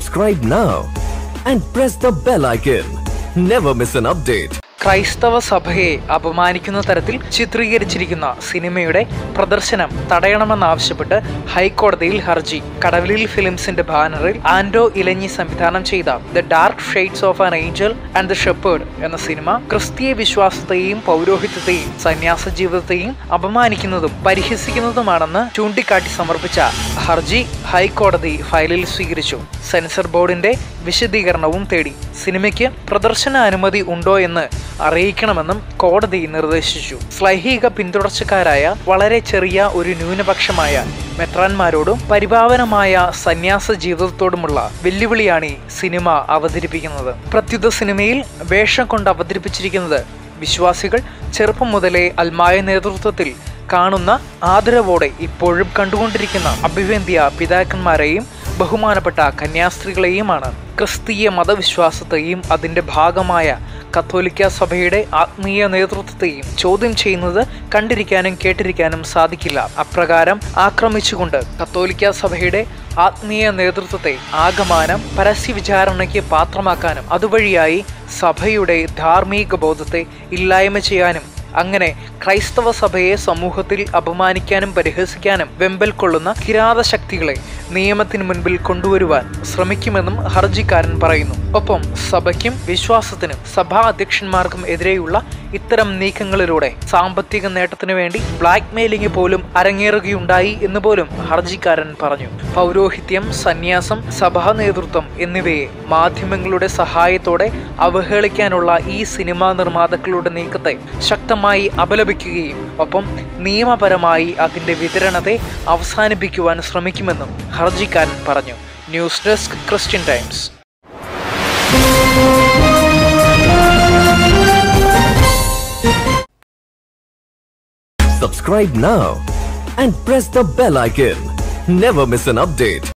Subscribe now and press the bell icon. Never miss an update. ക്രൈസ്തവ സഭയെ അപമാനിക്കുന്ന തരത്തിൽ ചിത്രീകരിച്ചിരിക്കുന്ന സിനിമയുടെ പ്രദർശനം തടയണമെന്നാവശ്യപ്പെട്ട് ഹൈക്കോടതിയിൽ ഹർജി. കടവിലിൽ ഫിലിംസിന്റെ ബാനറിൽ ആൻഡോ ഇലഞ്ഞി സംവിധാനം ചെയ്ത the dark shades of an angel and the shepherd എന്ന സിനിമ ക്രിസ്തീയ വിശ്വാസത്തെയും പൗരോഹിത്യത്തെയും സന്യാസ ജീവിതത്തെയും അപമാനിക്കുന്നതും പരിഹസിക്കുന്നതുമാണെന്ന് ചൂണ്ടിക്കാട്ടി സമർപ്പിച്ച ഹർജി ഹൈക്കോടതി ഫയലിൽ സ്വീകരിച്ചു. സെൻസർ ബോർഡിന്റെ വിശദീകരണവും തേടി. സിനിമയ്ക്ക് പ്രദർശന അനുമതി ഉണ്ടോ എന്ന് അറിയിക്കണമെന്നും കോടതി നിർദ്ദേശിച്ചു. ലൈംഗിക പിന്തുടർച്ചക്കാരായ വളരെ ചെറിയ ഒരു ന്യൂനപക്ഷമായ മെത്രാന്മാരോടും പരിപാവനമായ സന്യാസ ജീവിതത്തോടുമുള്ള വെല്ലുവിളിയാണ് ഈ സിനിമ അവതരിപ്പിക്കുന്നത്. പ്രത്യുത സിനിമയിൽ വേഷം കൊണ്ട് അവതരിപ്പിച്ചിരിക്കുന്നത് വിശ്വാസികൾ ചെറുപ്പം മുതലേ അൽമായ നേതൃത്വത്തിൽ കാണുന്ന ആദരവോടെ ഇപ്പോഴും കണ്ടുകൊണ്ടിരിക്കുന്ന അഭിവന്ദ്യ പിതാക്കന്മാരെയും ബഹുമാനപ്പെട്ട കന്യാസ്ത്രീകളെയുമാണ്. ക്രിസ്തീയ മതവിശ്വാസത്തെയും അതിൻ്റെ ഭാഗമായ കത്തോലിക്ക സഭയുടെ ആത്മീയ നേതൃത്വത്തെയും ചോദ്യം ചെയ്യുന്നത് കണ്ടിരിക്കാനും കേട്ടിരിക്കാനും സാധിക്കില്ല. അപ്രകാരം ആക്രമിച്ചുകൊണ്ട് കത്തോലിക്ക സഭയുടെ ആത്മീയ നേതൃത്വത്തെ ആകമാനം പരസ്യ വിചാരണയ്ക്ക് പാത്രമാക്കാനും അതുവഴിയായി സഭയുടെ ധാർമ്മിക ബോധത്തെ ഇല്ലായ്മ ചെയ്യാനും അങ്ങനെ ക്രൈസ്തവ സഭയെ സമൂഹത്തിൽ അപമാനിക്കാനും പരിഹസിക്കാനും വെമ്പൽ കൊള്ളുന്ന കിരാത ശക്തികളെ നിയമത്തിന് മുൻപിൽ കൊണ്ടുവരുവാൻ ശ്രമിക്കുമെന്നും ഹർജിക്കാരൻ പറയുന്നു. ഒപ്പം സഭയ്ക്കും വിശ്വാസത്തിനും സഭാ അധ്യക്ഷന്മാർക്കും എതിരെയുള്ള ഇത്തരം നീക്കങ്ങളിലൂടെ സാമ്പത്തിക നേട്ടത്തിനു വേണ്ടി ബ്ലാക്ക് മെയിലിംഗ് പോലും അരങ്ങേറുകയുണ്ടായി എന്ന് പോലും ഹർജിക്കാരൻ പറഞ്ഞു. പൗരോഹിത്യം, സന്യാസം, സഭാ നേതൃത്വം എന്നിവയെ മാധ്യമങ്ങളുടെ സഹായത്തോടെ അവഹേളിക്കാനുള്ള ഈ സിനിമാ നിർമ്മാതാക്കളുടെ നീക്കത്തെ ശക്തമായി അപലപിക്കുകയും ഒപ്പം നിയമപരമായി അതിന്റെ വിതരണത്തെ അവസാനിപ്പിക്കുവാൻ ശ്രമിക്കുമെന്നും ഹർജിക്കാരൻ പറഞ്ഞു. News desk, Christian Times. Subscribe now and press the bell icon. Never miss an update.